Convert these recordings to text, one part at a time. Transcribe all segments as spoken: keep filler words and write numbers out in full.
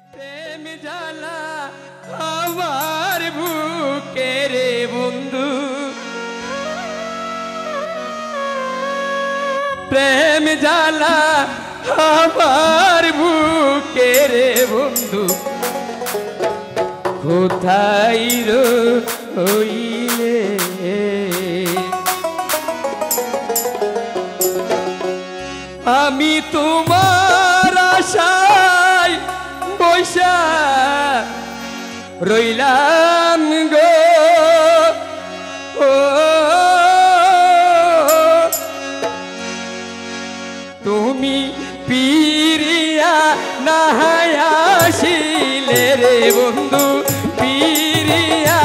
প্রেম জ্বালা আমার বুকে রে বন্ধু, প্রেম জ্বালা আমার বুকে রে বন্ধু, কোথায় রইলে আমি তোমার আশায় বৈশা রইলাম গো। ও তুমি পিরিয়া নাহায়াসিলে রে বন্ধু, পিরিয়া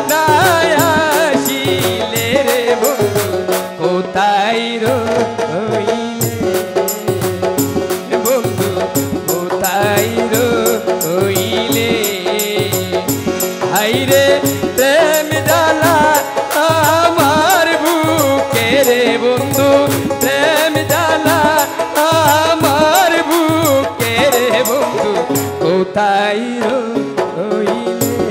নাহায়াসিলে রে বন্ধু, কোথায় রইলে বন্ধু, কোথায় রইলে হাইরে প্রেম জ্বালা আমার বুকে রে বন্ধু, প্রেম জ্বালা আমার বুকে রে বন্ধু, কোথায় রইলে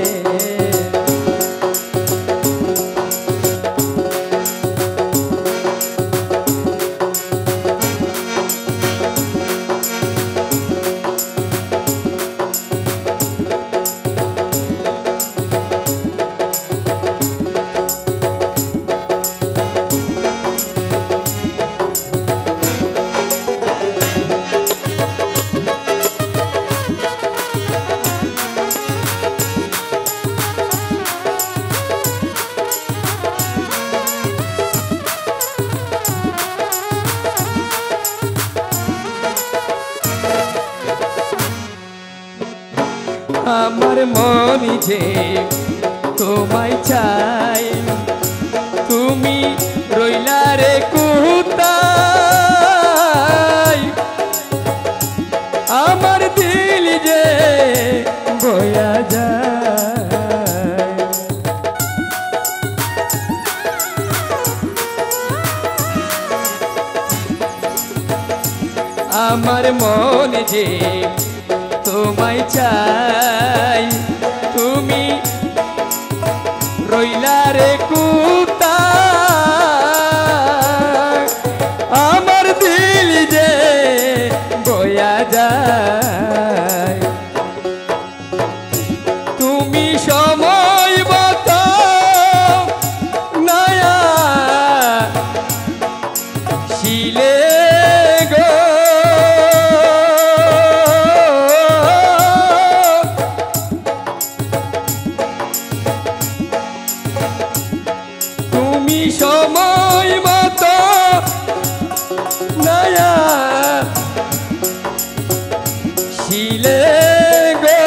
আমার মন যে তোমায় চাই, তুমি রইলা রে কোথায়, আমার দিল যে বয়া যায়, আমার মন যে তোমায় চাই, তুমি রইলা রে কোথায়, আমার দিল যে বয়া যায়, তুমি সময় মতো নয়া শিলে গো, সময় মতো নয়া শিলে গো,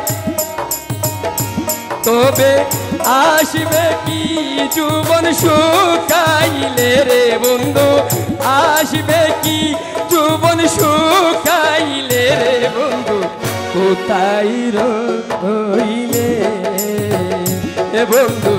তবে আসবে কি জীবন শুকাইলে রে বন্ধু, আসবে কি জীবন শুকাইলে রে বন্ধু, কোথায় রইলে এ বন্ধু,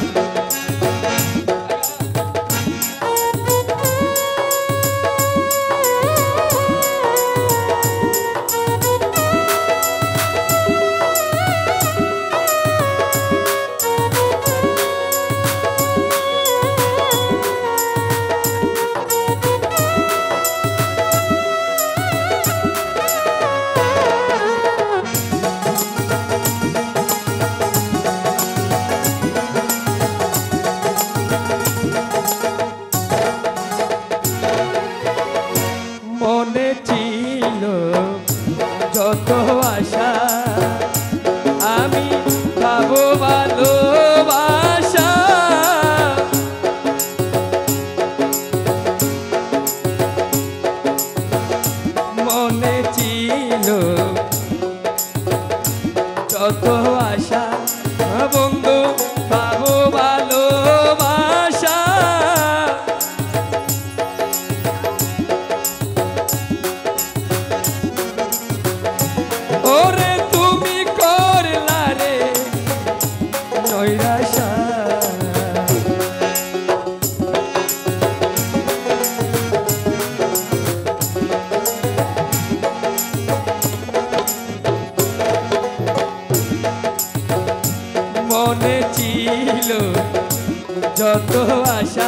মনে ছিল যত আশা আমি পাবো ভালোবাসা, মনে ছিল যত আশা বন্ধু পাবো ভালোবাসা, ওরে তুমি করলা রে নৈরাশা, যত আশা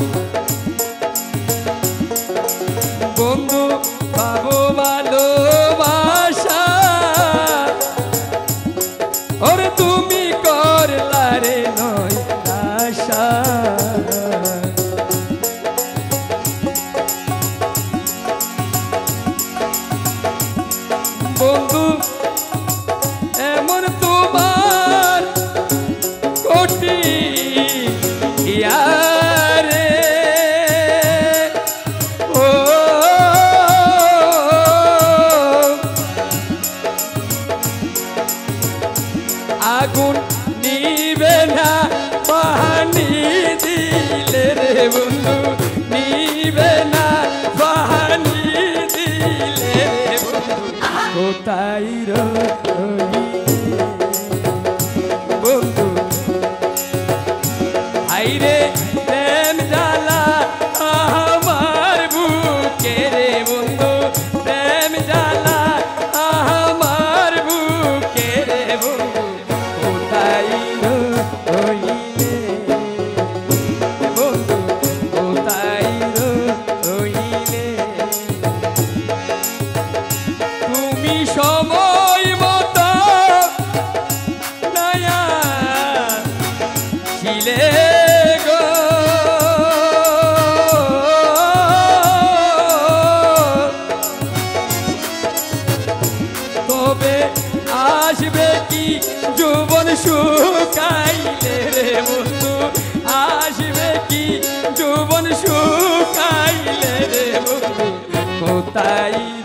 বন্ধু পাবো ভালোবাসা ওরে তুমি করলারে নয় আশা বন্ধু এমন তোমার কোটি ইয়ারে ও আগুন নিবে না পানি দিলে রে বন্ধু নিবে না পানি দিলে রে বন্ধু কোথায় রইলে বন্ধু আইরে প্রেম জ্বালা আমার বুকে রে বন্ধু প্রেম জ্বালা আমার বুকে রে বন্ধু কোথায় রইলে বন্ধু কোথায় রইলে তুমি সময় মতো নয়া ছিলে গো তবে আসবে কি যৌবন শুকাইলে রে বন্ধু আসবে কি যৌবন শুকাইলে রে বন্ধু কোথায়